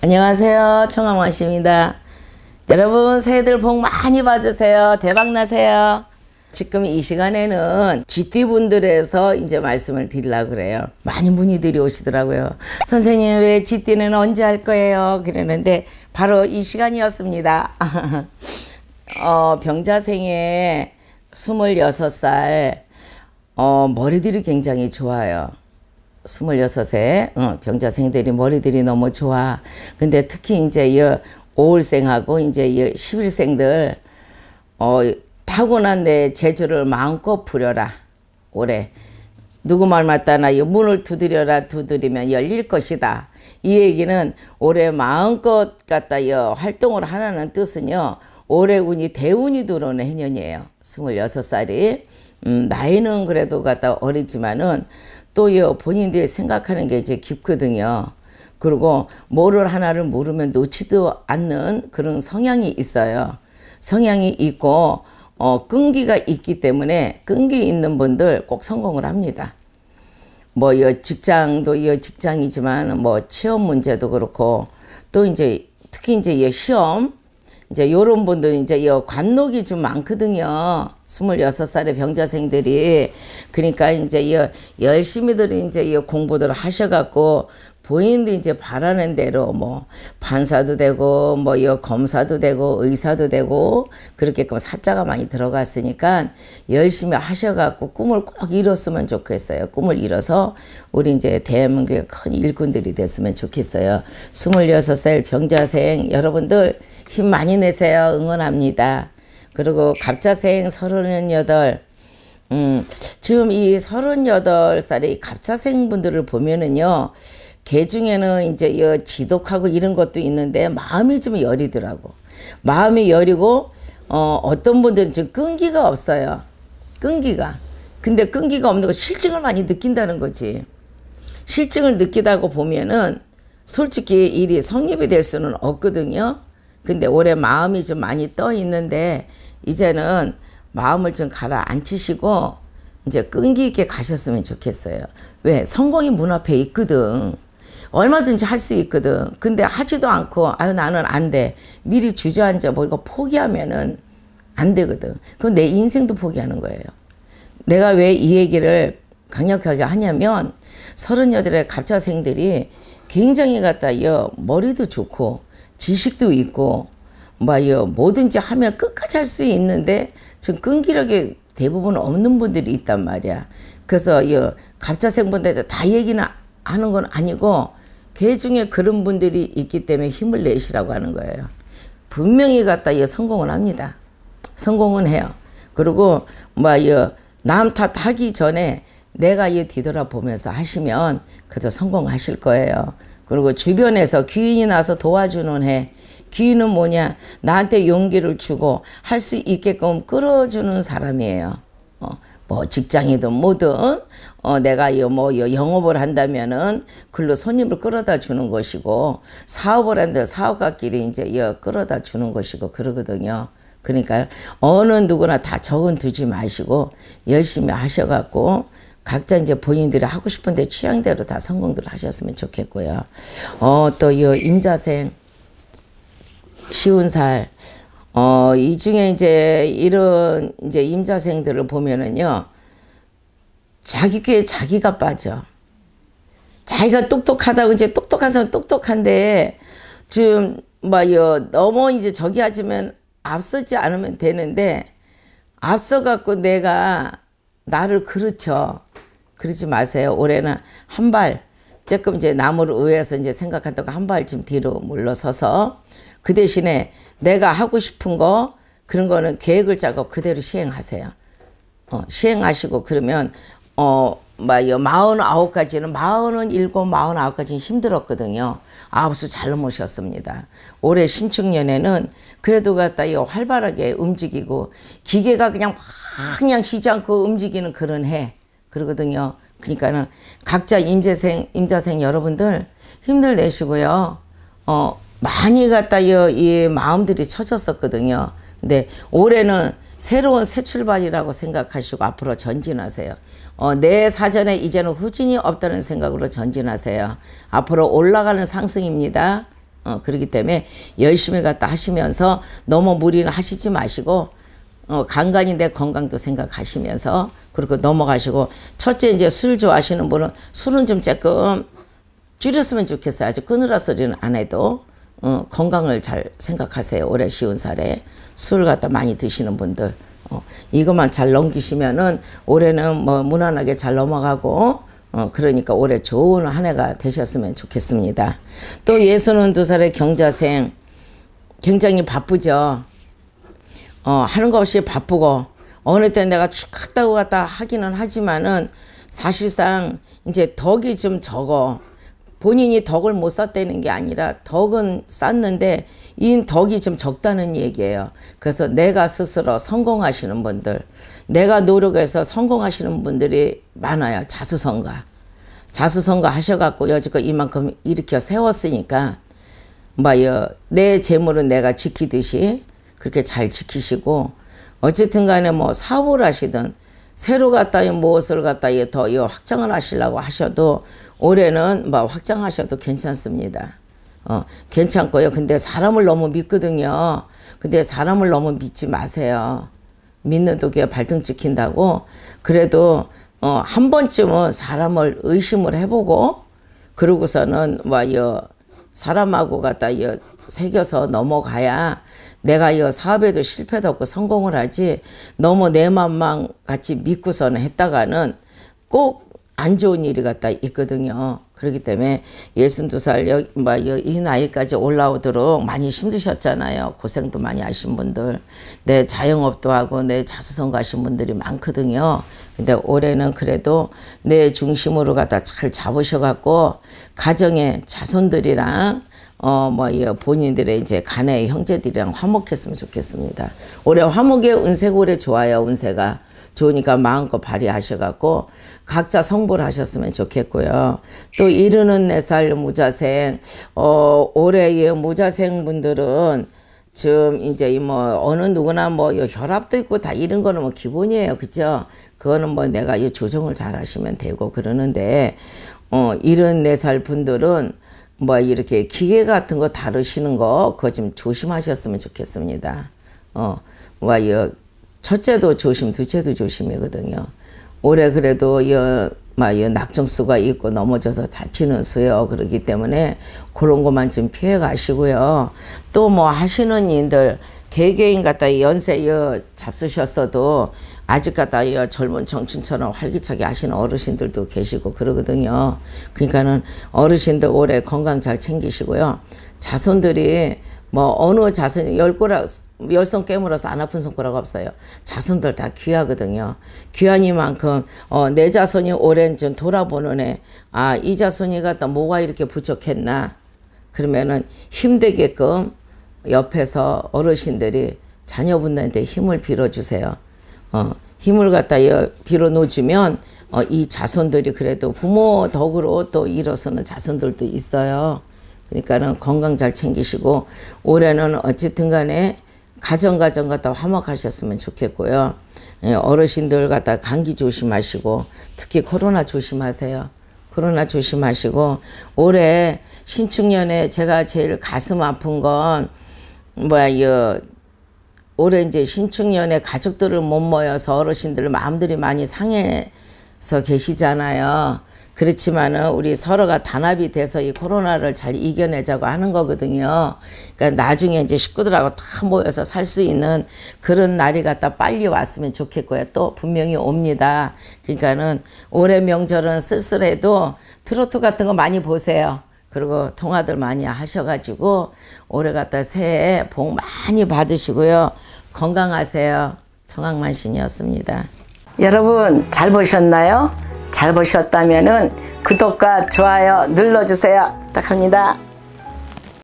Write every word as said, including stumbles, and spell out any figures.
안녕하세요. 청아원씨입니다. 여러분 새해들 복 많이 받으세요. 대박 나세요. 지금 이 시간에는 쥐띠분들에서 이제 말씀을 드리려고 그래요. 많은 분들이 오시더라고요. 선생님 왜 쥐띠는 언제 할 거예요? 그러는데 바로 이 시간이었습니다. 어, 병자생에 스물여섯 살 어, 머리들이 굉장히 좋아요. 스물여섯에 어, 병자생들이 머리들이 너무 좋아. 근데 특히 이제 이 오월생하고 이제 이 십일생들 어, 타고난 내 재주를 마음껏 부려라. 올해 누구 말 맞다나 이 문을 두드려라. 두드리면 열릴 것이다. 이 얘기는 올해 마음껏 갖다 이 활동을 하라는 뜻은요. 올해 운이 대운이 들어오는 해년이에요. 스물여섯 살이 음, 나이는 그래도 갖다 어리지만은 또 본인들이 생각하는 게 이제 깊거든요. 그리고 뭐를 하나를 모르면 놓지도 않는 그런 성향이 있어요. 성향이 있고 어, 끈기가 있기 때문에 끈기 있는 분들 꼭 성공을 합니다. 뭐 이 직장도 이 직장이지만 뭐 취업 문제도 그렇고 또 이제 특히 이제 이 시험 이제 요런 분들 이제 이 관록이 좀 많거든요. 스물여섯 살의 병자생들이. 그러니까 이제 이 열심히들 이제 이 공부들 하셔갖고 본인도 이제 바라는 대로 뭐 판사도 되고 뭐 이 검사도 되고 의사도 되고 그렇게끔 사자가 많이 들어갔으니까 열심히 하셔갖고 꿈을 꼭 이뤘으면 좋겠어요. 꿈을 이뤄서 우리 이제 대한민국의 큰 일꾼들이 됐으면 좋겠어요. 스물여섯 살 병자생 여러분들 힘 많이 내세요. 응원합니다. 그리고 갑자생 서른여덟 음, 지금 이 서른여덟 살의 갑자생 분들을 보면은요. 개 중에는 이제 이 지독하고 이런 것도 있는데 마음이 좀 여리더라고. 마음이 여리고 어, 어떤 분들은 지금 끈기가 없어요. 끈기가. 근데 끈기가 없는 거 실증을 많이 느낀다는 거지. 실증을 느끼다고 보면은 솔직히 일이 성립이 될 수는 없거든요. 근데 올해 마음이 좀 많이 떠 있는데 이제는 마음을 좀 가라앉히시고 이제 끈기 있게 가셨으면 좋겠어요. 왜? 성공이 문 앞에 있거든. 얼마든지 할 수 있거든. 근데 하지도 않고 아유 나는 안 돼. 미리 주저앉아 버리고 포기하면은 안 되거든. 그럼 내 인생도 포기하는 거예요. 내가 왜 이 얘기를 강력하게 하냐면 서른여덟의 갑자생들이 굉장히 갖다 여 머리도 좋고 지식도 있고 뭐 뭐든지 하면 끝까지 할 수 있는데 지금 끈기력이 대부분 없는 분들이 있단 말이야. 그래서 이 갑자생분들한테 다 얘기는 하는 건 아니고 개 중에 그런 분들이 있기 때문에 힘을 내시라고 하는 거예요. 분명히 갖다 이 성공을 합니다. 성공은 해요. 그리고 뭐남 탓하기 전에 내가 이 뒤돌아보면서 하시면 그저 성공하실 거예요. 그리고 주변에서 귀인이 나서 도와주는 해. 귀인은 뭐냐? 나한테 용기를 주고 할 수 있게끔 끌어주는 사람이에요. 어, 뭐 직장이든 뭐든 어, 내가 뭐 영업을 한다면은 글로 손님을 끌어다 주는 것이고 사업을 한다 사업가끼리 이제 끌어다 주는 것이고 그러거든요. 그러니까 어느 누구나 다 적은 두지 마시고 열심히 하셔갖고 각자 이제 본인들이 하고 싶은데 취향대로 다 성공들 하셨으면 좋겠고요. 어, 또 이 임자생 쉬운 살, 어, 이 중에 이제 이런 이제 임자생들을 보면은요, 자기께 자기가 빠져. 자기가 똑똑하다고 이제 똑똑한 사람 똑똑한데, 지금 뭐요, 너무 이제 저기 하지만 앞서지 않으면 되는데, 앞서갖고 내가 나를 그르쳐. 그러지 마세요. 올해는 한 발, 조금 이제 남을 의해서 이제 생각한다고 한 발쯤 뒤로 물러서서 그 대신에 내가 하고 싶은 거 그런 거는 계획을 짜고 그대로 시행하세요. 어, 시행하시고 그러면 어, 뭐 마흔아홉 가지는 마흔은 일곱, 마흔아홉 가지는 힘들었거든요. 아홉 수 잘 넘으셨습니다. 올해 신축년에는 그래도 갖다 활발하게 움직이고 기계가 그냥 그냥 쉬지 않고 움직이는 그런 해. 그러거든요. 그러니까는 각자 임자생, 임자생 여러분들 힘들 내시고요. 어, 많이 갖다 이, 이 마음들이 처졌었거든요. 근데 올해는 새로운 새 출발이라고 생각하시고 앞으로 전진하세요. 어, 내 사전에 이제는 후진이 없다는 생각으로 전진하세요. 앞으로 올라가는 상승입니다. 어, 그렇기 때문에 열심히 갖다 하시면서 너무 무리는 하시지 마시고 어, 간간히 내 건강도 생각하시면서 그렇게 넘어가시고, 첫째 이제 술 좋아하시는 분은 술은 좀 조금 줄였으면 좋겠어요. 아주 끊으라 소리는 안 해도 어, 건강을 잘 생각하세요. 올해 쉬운 살에 술 갖다 많이 드시는 분들 어, 이것만 잘 넘기시면은 올해는 뭐 무난하게 잘 넘어가고 어, 그러니까 올해 좋은 한 해가 되셨으면 좋겠습니다. 또 예순은 두 살의 경자생 굉장히 바쁘죠. 어, 하는 거 없이 바쁘고 어느 때 내가 축 갔다 갔다 하기는 하지만은 사실상 이제 덕이 좀 적어. 본인이 덕을 못 쌓다는 게 아니라 덕은 쌓는데 이 덕이 좀 적다는 얘기예요. 그래서 내가 스스로 성공하시는 분들, 내가 노력해서 성공하시는 분들이 많아요. 자수성가. 자수성가 하셔갖고 여지껏 이만큼 일으켜 세웠으니까 뭐요, 내 재물은 내가 지키듯이 그렇게 잘 지키시고, 어쨌든 간에 뭐 사업을 하시든 새로 갖다 무엇을 갖다 더 확장을 하시려고 하셔도 올해는 뭐 확장하셔도 괜찮습니다. 어, 괜찮고요. 근데 사람을 너무 믿거든요. 근데 사람을 너무 믿지 마세요. 믿는 독에 발등 찍힌다고. 그래도 어, 한 번쯤은 사람을 의심을 해보고 그러고서는 뭐요 사람하고 갖다 여 새겨서 넘어가야 내가 이 사업에도 실패도 없고 성공을 하지, 너무 내 맘만 같이 믿고서는 했다가는 꼭 안 좋은 일이 갖다 있거든요. 그렇기 때문에 예순두 살 여, 뭐, 이 나이까지 올라오도록 많이 힘드셨잖아요. 고생도 많이 하신 분들, 내 자영업도 하고 내 자수성가 하신 분들이 많거든요. 근데 올해는 그래도 내 중심으로 갖다 잘 잡으셔갖고 가정의 자손들이랑 어, 뭐, 본인들의 이제 가네의 형제들이랑 화목했으면 좋겠습니다. 올해 화목의 운세가 올해 좋아요. 운세가 좋으니까 마음껏 발휘하셔갖고 각자 성불 하셨으면 좋겠고요. 또 이르는 네 살 무자생, 어, 올해의 무자생 분들은 좀 이제 뭐 어느 누구나 뭐 혈압도 있고 다 이런 거는 뭐 기본이에요. 그죠? 그거는 뭐 내가 이 조정을 잘 하시면 되고 그러는데, 어, 이른 네 살 분들은 뭐 이렇게 기계 같은 거 다루시는 거 그거 좀 조심하셨으면 좋겠습니다. 어, 뭐 이 첫째도 조심, 둘째도 조심이거든요. 올해 그래도 여, 막 여 낙정수가 있고 넘어져서 다치는 수요. 그렇기 때문에 그런 것만 좀 피해 가시고요. 또 뭐 하시는 일들 개개인 갖다 연세 여 잡수셨어도 아직 갖다 여 젊은 청춘처럼 활기차게 하시는 어르신들도 계시고 그러거든요. 그러니까는 어르신들 올해 건강 잘 챙기시고요. 자손들이 뭐 어느 자손이 열 꼬락 열 손 깨물어서 안 아픈 손가락 없어요. 자손들 다 귀하거든요. 귀하니만큼 어, 내 자손이 올해는 좀 돌아보는 애, 아, 이 자손이 갖다 뭐가 이렇게 부족했나, 그러면은 힘되게끔 옆에서 어르신들이 자녀분들한테 힘을 빌어주세요. 어, 힘을 갖다 빌어 놓으면 어, 이 자손들이 그래도 부모 덕으로 또 일어서는 자손들도 있어요. 그러니까는 건강 잘 챙기시고 올해는 어쨌든 간에 가정 가정 갖다 화목하셨으면 좋겠고요. 예, 어르신들 갖다 감기 조심하시고 특히 코로나 조심하세요. 코로나 조심하시고 올해 신축년에 제가 제일 가슴 아픈 건 뭐야, 이 올해 이제 신축년에 가족들을 못 모여서 어르신들 마음들이 많이 상해서 계시잖아요. 그렇지만은 우리 서로가 단합이 돼서 이 코로나를 잘 이겨내자고 하는 거거든요. 그러니까 나중에 이제 식구들하고 다 모여서 살 수 있는 그런 날이 갖다 빨리 왔으면 좋겠고요. 또 분명히 옵니다. 그러니까는 올해 명절은 쓸쓸해도 트로트 같은 거 많이 보세요. 그리고 통화들 많이 하셔가지고 올해 갖다 새해 복 많이 받으시고요. 건강하세요. 정황만신이었습니다. 여러분 잘 보셨나요? 잘 보셨다면은 구독과 좋아요 눌러주세요. 부탁합니다.